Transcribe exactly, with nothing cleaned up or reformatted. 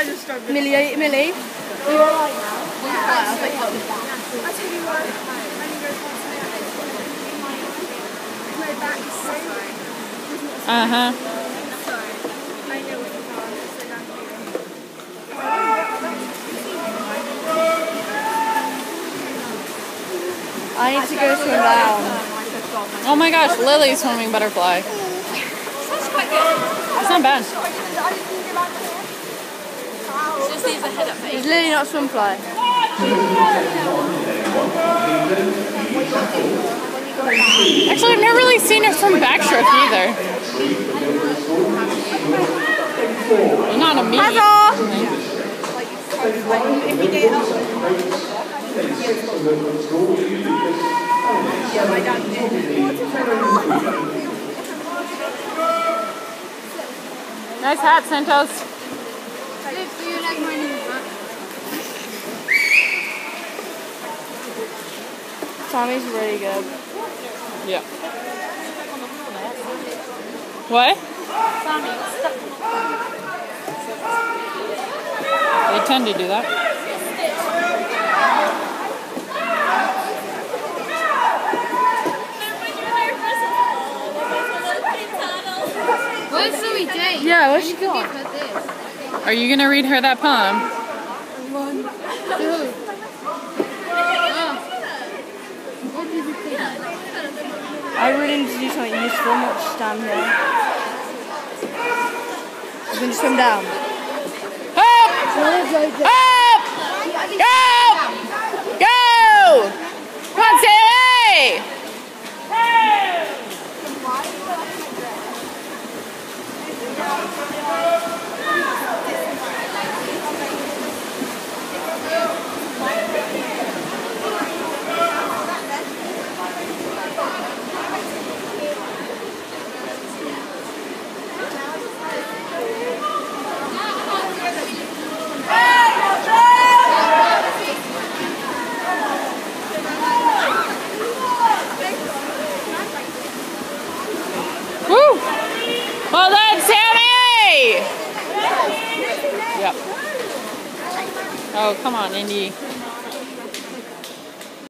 I just struggled. Millie, Millie, are you alright now? Yeah, I was like, oh. I tell you what, I didn't go past my back is so Uh huh. sorry. I know what you are, so down here. I need to go swim down. Oh my gosh, Lily's swimming butterfly. That's quite good. It's not bad. Just needs a head up. Is Lily not swim fly? Actually, I've never really seen her swim backstroke either. Not a me. Nice hat, Santos. Tommy's really good. Yeah. What? They tend to do that. Where's Zoe Jane? Yeah, where's she going? Are you gonna read her that poem? One, two. I really need to do something useful, not just stand here. I'm going to swim down. Up! Up! Go! Go! Come on, Sammy! Woo! Well done, Sammy! Yep. Oh, come on, Indy.